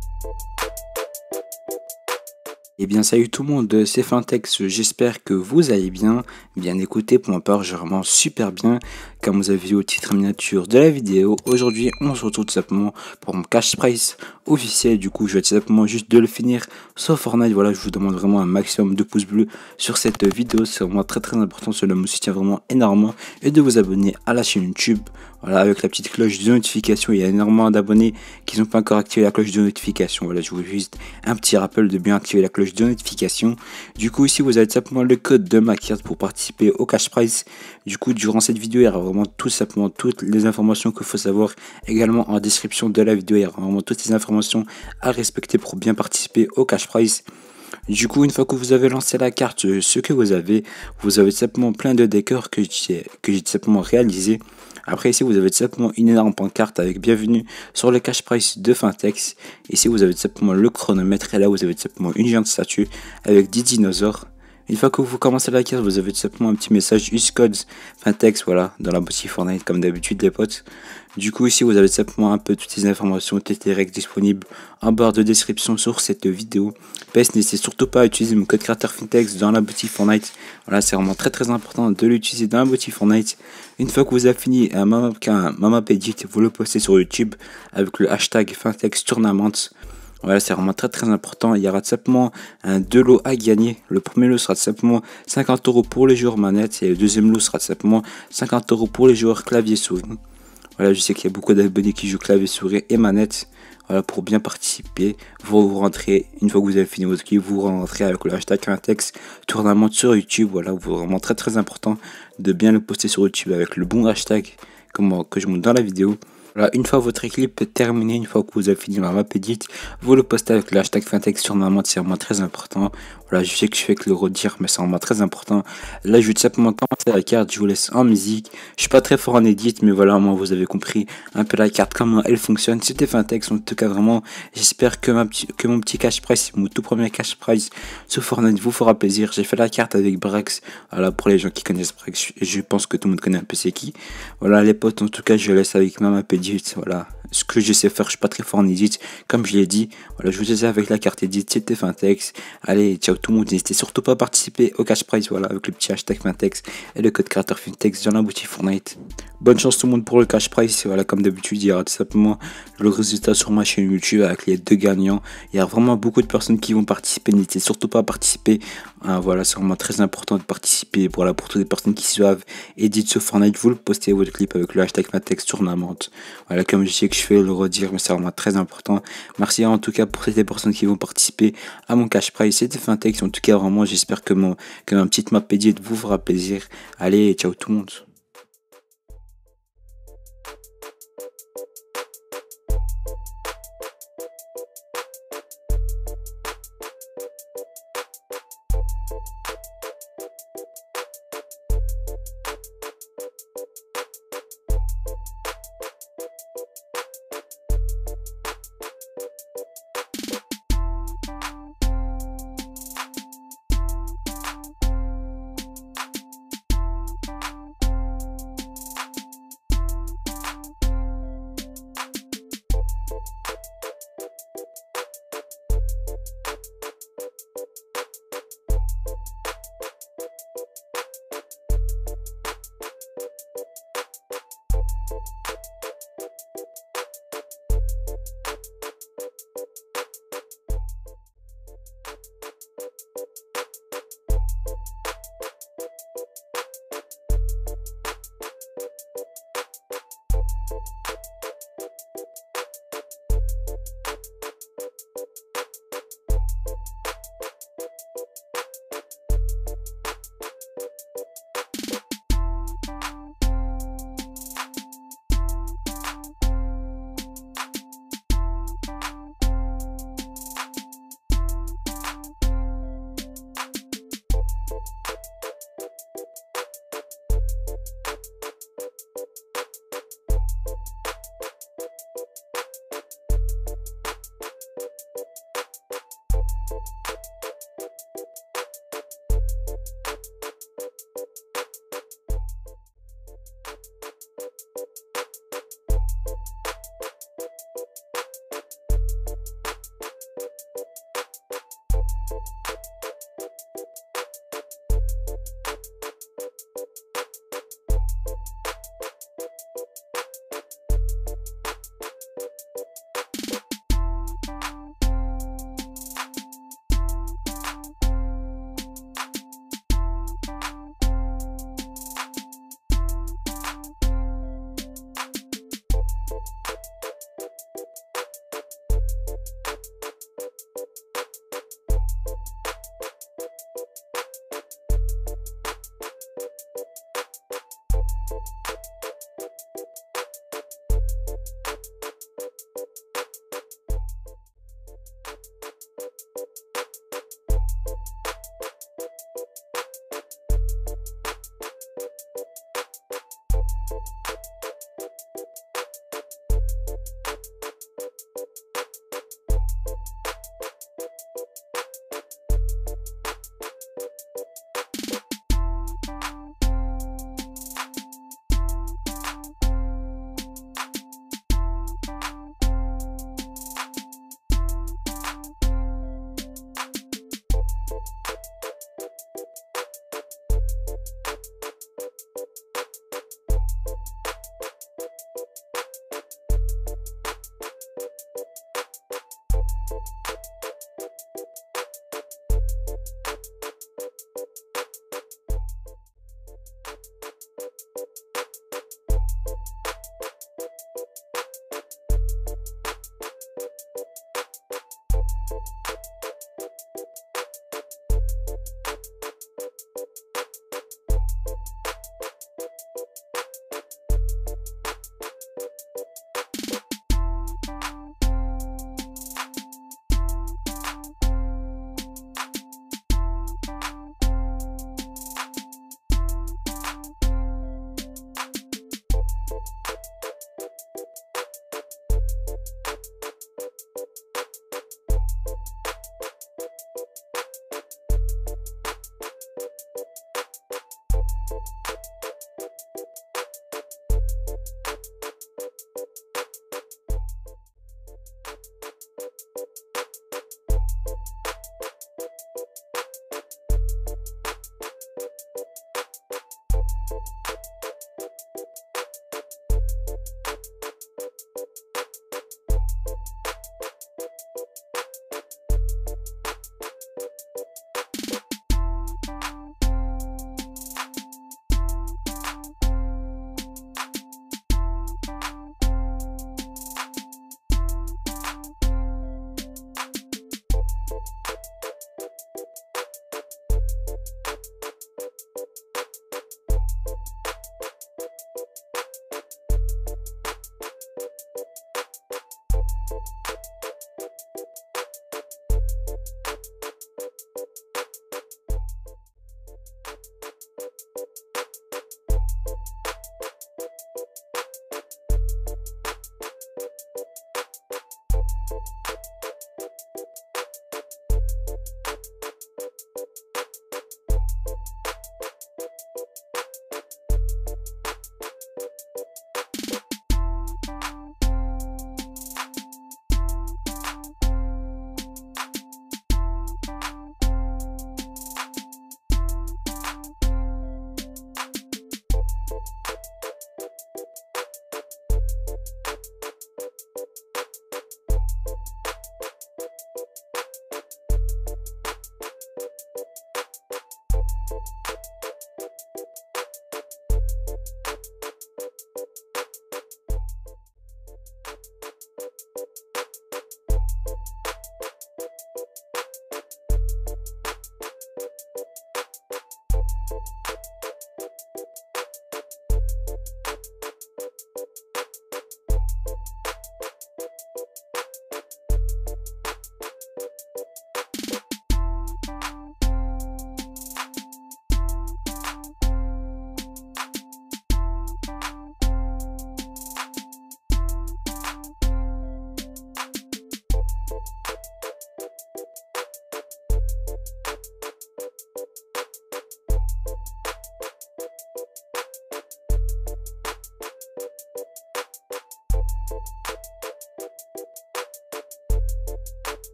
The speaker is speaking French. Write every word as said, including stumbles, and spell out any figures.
Eh bien salut tout le monde, c'est Fintex, j'espère que vous allez bien. Bien écoutez, pour ma part je vraiment super bien. Comme vous avez vu au titre miniature de la vidéo, aujourd'hui on se retrouve tout simplement pour mon cash price officiel. Du coup je vais tout simplement juste de le finir sur Fortnite. Voilà, je vous demande vraiment un maximum de pouces bleus sur cette vidéo, c'est vraiment très très important, cela me soutient vraiment énormément. Et de vous abonner à la chaîne YouTube, voilà, avec la petite cloche de notification. Il y a énormément d'abonnés qui n'ont pas encore activé la cloche de notification. Voilà, je vous fais juste un petit rappel de bien activer la cloche de notification. Du coup ici vous avez simplement le code de ma carte pour participer au cash prize. Du coup durant cette vidéo il y aura vraiment tout simplement toutes les informations qu'il faut savoir. Également en description de la vidéo il y aura vraiment toutes les informations à respecter pour bien participer au cash prize. Du coup, une fois que vous avez lancé la carte, ce que vous avez, vous avez simplement plein de décors que j'ai que j'ai simplement réalisé. Après ici vous avez tout simplement une énorme pancarte avec bienvenue sur le cash price de Fintex. Ici vous avez tout simplement le chronomètre et là vous avez tout simplement une géante statue avec dix dinosaures. Une fois que vous commencez la carte, vous avez tout simplement un petit message use code Fintex, voilà, dans la boutique Fortnite comme d'habitude les potes. Du coup ici vous avez tout simplement un peu toutes les informations, toutes les règles disponibles en barre de description sur cette vidéo. P S, n'hésitez surtout pas à utiliser mon code créateur Fintex dans la boutique Fortnite. Voilà, c'est vraiment très très important de l'utiliser dans la boutique Fortnite. Une fois que vous avez fini un map, un map edit, vous le postez sur YouTube avec le hashtag Fintex Tournament. Voilà, c'est vraiment très très important. Il y aura tout simplement un deux lots à gagner. Le premier lot sera tout simplement cinquante euros pour les joueurs manettes et le deuxième lot sera tout simplement cinquante euros pour les joueurs clavier souris. Voilà, je sais qu'il y a beaucoup d'abonnés qui jouent clavier souris et manette. Voilà, pour bien participer, vous, vous rentrez, une fois que vous avez fini votre clip, vous rentrez avec le hashtag Fintex Tournament sur YouTube. Voilà, c'est vraiment très très important de bien le poster sur YouTube avec le bon hashtag comme, que je montre dans la vidéo. Voilà, une fois votre clip est terminé, une fois que vous avez fini la map edit, vous le postez avec le hashtag Fintex Tournament, c'est vraiment très important. Voilà, je sais que je fais que le redire, mais c'est vraiment très important. Là, je vais tout simplement commencer la carte, je vous laisse en musique. Je suis pas très fort en edit, mais voilà, moi, vous avez compris un peu la carte, comment elle fonctionne. C'était Fintex, en tout cas, vraiment, j'espère que, ma petit, que mon petit cash prize, mon tout premier cash prize sur Fortnite vous fera plaisir. J'ai fait la carte avec Brax, voilà, pour les gens qui connaissent Brax, je pense que tout le monde connaît un peu c'est qui. Voilà, les potes, en tout cas, je laisse avec ma map edit, voilà. Ce que je sais faire, je suis pas très fort en edit, comme je l'ai dit. Voilà, je vous laisse avec la carte edit, c'était Fintex. Allez, ciao tout le monde, n'hésitez surtout pas à participer au cash prize, voilà, avec le petit hashtag Fintex et le code créateur Fintex dans la boutique Fortnite. Bonne chance tout le monde pour le cash prize, voilà, comme d'habitude, il y aura tout simplement le résultat sur ma chaîne YouTube avec les deux gagnants. Il y a vraiment beaucoup de personnes qui vont participer, n'hésitez surtout pas à participer. Hein, voilà, c'est vraiment très important de participer. Voilà, pour toutes les personnes qui suivent edit sur Fortnite, vous le postez votre clip avec le hashtag Fintex Tournament. Voilà, comme je sais que je fais le redire, mais c'est vraiment très important. Merci en tout cas pour toutes les personnes qui vont participer à mon cash prize. C'était Fintex, en tout cas vraiment j'espère que mon que ma petite map edit vous fera plaisir. Allez, ciao tout le monde.